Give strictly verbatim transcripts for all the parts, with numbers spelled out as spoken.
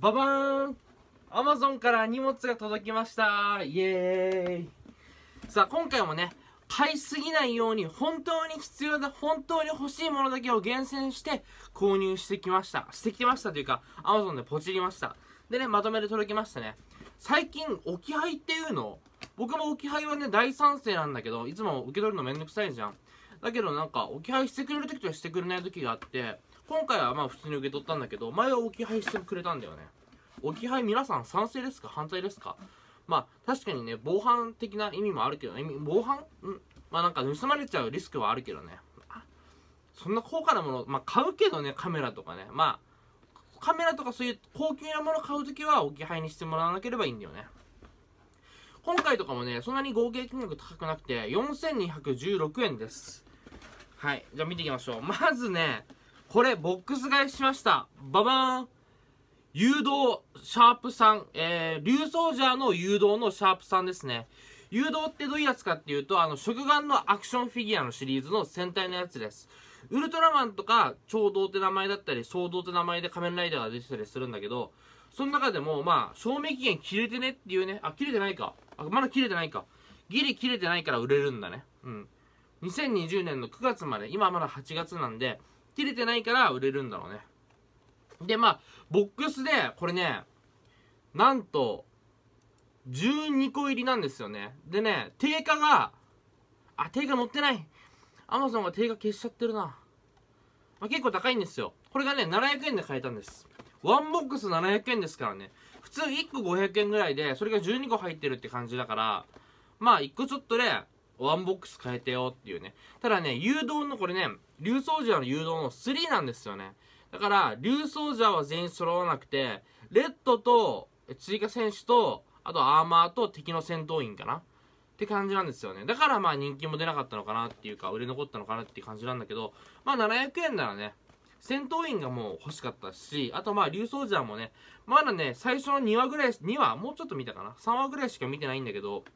ババーン Amazon から荷物が届きました。イエーイ。さあ今回もね、買いすぎないように本当に必要だ、本当に欲しいものだけを厳選して購入してきましたしてきてましたというか Amazon でポチりました。でね、まとめて届きましたね。最近置き配っていうの、僕も置き配はね大賛成なんだけど、いつも受け取るのめんどくさいじゃん。だけどなんか置き配してくれる時としてくれない時があって、今回はまあ普通に受け取ったんだけど、前は置き配してくれたんだよね。置き配皆さん賛成ですか反対ですか？まあ確かにね、防犯的な意味もあるけどね。防犯んまあなんか盗まれちゃうリスクはあるけどね。そんな高価なもの、まあ買うけどね、カメラとかね。まあカメラとかそういう高級なもの買うときは置き配にしてもらわなければいいんだよね。今回とかもね、そんなに合計金額高くなくてよんせんにひゃくじゅうろくえんです。はい、じゃあ見ていきましょう。まずね、これボックス買いしました。ババーン、誘導シャープさん、えー、竜ソージャーの誘導のシャープさんですね。誘導ってどういうやつかっていうと、あの食玩のアクションフィギュアのシリーズの戦隊のやつです。ウルトラマンとか超導って名前だったり、総導って名前で仮面ライダーが出てたりするんだけど、その中でもまあ賞味期限切れてねっていうね、あ、切れてないか、あ、まだ切れてないか、ギリ切れてないから売れるんだね。うん、にせんにじゅうねんのくがつまで、今まだはちがつなんで切れてないから売れるんだろうね。でまあボックスでこれね、なんとじゅうにこ入りなんですよね。でね、定価があ定価載ってない。 Amazon が定価消しちゃってるな。まあ、結構高いんですよ。これがねななひゃくえんで買えたんです。ワンボックスななひゃくえんですからね。普通いっこごひゃくえんぐらいで、それがじゅうにこ入ってるって感じだから、まあいっこちょっとでワンボックス変えてよっていうね。ただね、誘導のこれね、竜ソージャーの誘導のスリーなんですよね。だから竜ソージャーは全員揃わなくて、レッドと追加選手と、あとアーマーと敵の戦闘員かなって感じなんですよね。だからまあ人気も出なかったのかなっていうか、売れ残ったのかなっていう感じなんだけど、まあななひゃくえんならね、戦闘員がもう欲しかったし、あとまあ竜ソージャーもね、まだね最初のにわぐらい、にわもうちょっと見たかな、さんわぐらいしか見てないんだけど、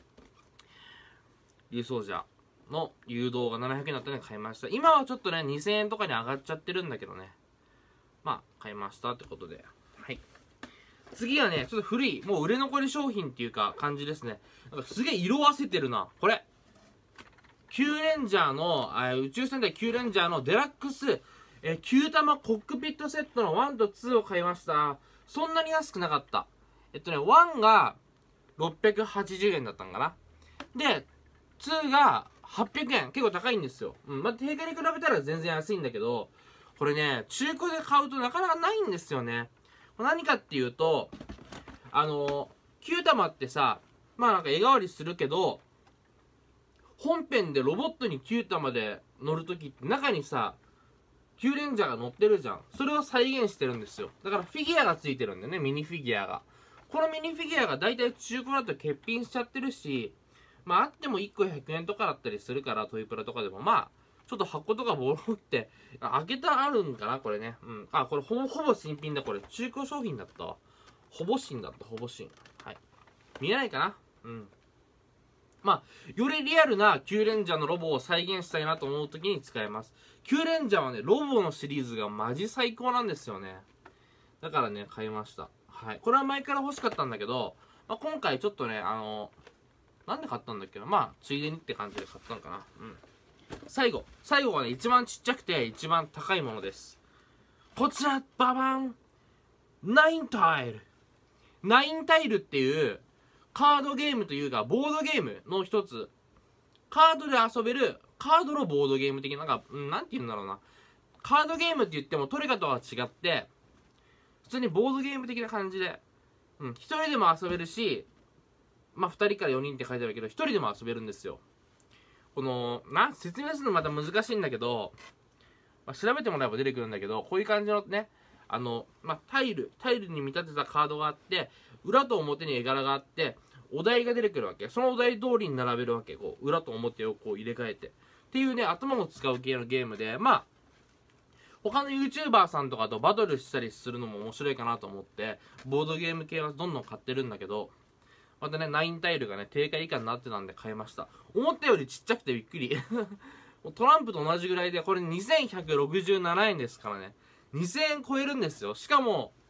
竜ソージャーの誘導がななひゃくえんだったので買いました。今はちょっとねにせんえんとかに上がっちゃってるんだけどね、まあ買いましたってことで、はい。次はねちょっと古い、もう売れ残り商品っていうか感じですね。なんかすげえ色あせてるなこれ。キューレンジャーの宇宙戦隊キューレンジャーのデラックスえきゅう玉コックピットセットのワンとツーを買いました。そんなに安くなかった。えっとねワンがろっぴゃくはちじゅうえんだったんかな。でツーがはっぴゃくえん、結構高いんですよ。うん、まあ、定価に比べたら全然安いんだけど、これね、中古で買うとなかなかないんですよね。何かっていうと、あの、きゅう玉ってさ、まあなんか絵代わりするけど、本編でロボットにきゅう玉で乗るときって中にさ、キューレンジャーが乗ってるじゃん。それを再現してるんですよ。だからフィギュアがついてるんだよね、ミニフィギュアが。このミニフィギュアがだいたい中古だと欠品しちゃってるし、まああってもいっこひゃくえんとかだったりするから、トイプラとかでもまあちょっと箱とかボロって開けたらあるんかなこれね。うん、あこれほぼほぼ新品だ。これ中古商品だったわ。ほぼ新だった。ほぼ新。はい、見えないかな。うん、まあよりリアルなキューレンジャーのロボを再現したいなと思う時に使えます。キューレンジャーはねロボのシリーズがマジ最高なんですよね。だからね買いました。はい、これは前から欲しかったんだけど、まあ、今回ちょっとねあのなんで買ったんだっけな、まあついでにって感じで買ったのかな。うん。最後最後はね一番ちっちゃくて一番高いものです。こちらババン、ナインタイル。ナインタイルっていうカードゲームというかボードゲームの一つ。カードで遊べるカードのボードゲーム的な、なんか、うん、なんて言うんだろうな、カードゲームって言ってもトレカとは違って普通にボードゲーム的な感じで、うん、一人でも遊べるし、まあふたりからよにんって書いてあるけど、ひとりでも遊べるんですよ。このな説明するのまた難しいんだけど、まあ、調べてもらえば出てくるんだけど、こういう感じのね、あの、まあ、タイルタイルに見立てたカードがあって、裏と表に絵柄があって、お題が出てくるわけ。そのお題通りに並べるわけ。こう裏と表をこう入れ替えてっていうね、頭も使う系のゲームで、まあ他の YouTuber さんとかとバトルしたりするのも面白いかなと思ってボードゲーム系はどんどん買ってるんだけど、またねナインタイルがね定価以下になってたんで買いました。思ったよりちっちゃくてびっくりトランプと同じぐらいで、これにせんひゃくろくじゅうななえんですからね。にせんえん超えるんですよ。しかも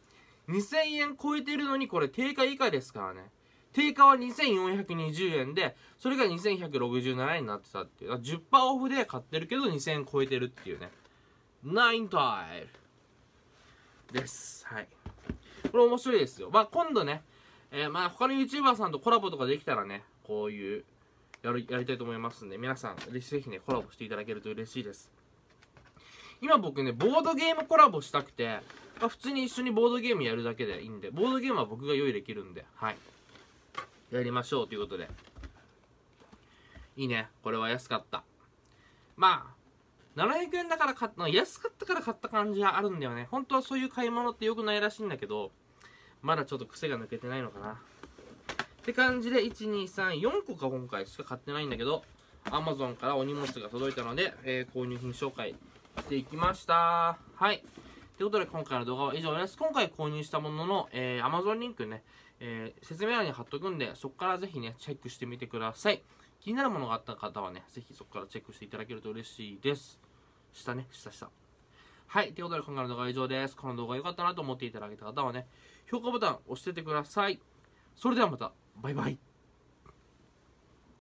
にせんえん超えてるのにこれ定価以下ですからね。定価はにせんよんひゃくにじゅうえんで、それがにせんひゃくろくじゅうななえんになってたっていう。じゅっパーセントオフで買ってるけどにせんえん超えてるっていうね。ナインタイルです。はい。これ面白いですよ。まあ今度ね、えー、まあ他の YouTuber さんとコラボとかできたらね、こういう、やる、やりたいと思いますんで、皆さん、ぜひね、コラボしていただけると嬉しいです。今僕ね、ボードゲームコラボしたくて、まあ、普通に一緒にボードゲームやるだけでいいんで、ボードゲームは僕が用意できるんで、はい。やりましょうということで。いいね。これは安かった。まあ、ななひゃくえんだから買った、安かったから買った感じはあるんだよね。本当はそういう買い物って良くないらしいんだけど、まだちょっと癖が抜けてないのかな。って感じで、いち、に、さん、よんこか今回しか買ってないんだけど、Amazon からお荷物が届いたので、えー、購入品紹介していきました。はい。ということで今回の動画は以上です。今回購入したものの、えー、Amazon リンクね、えー、説明欄に貼っとくんで、そこからぜひね、チェックしてみてください。気になるものがあった方はね、ぜひそこからチェックしていただけると嬉しいです。下ね、下下。はい。ということで今回の動画は以上です。この動画良かったなと思っていただけた方はね、評価ボタン押しててください。それではまた、バイバイ。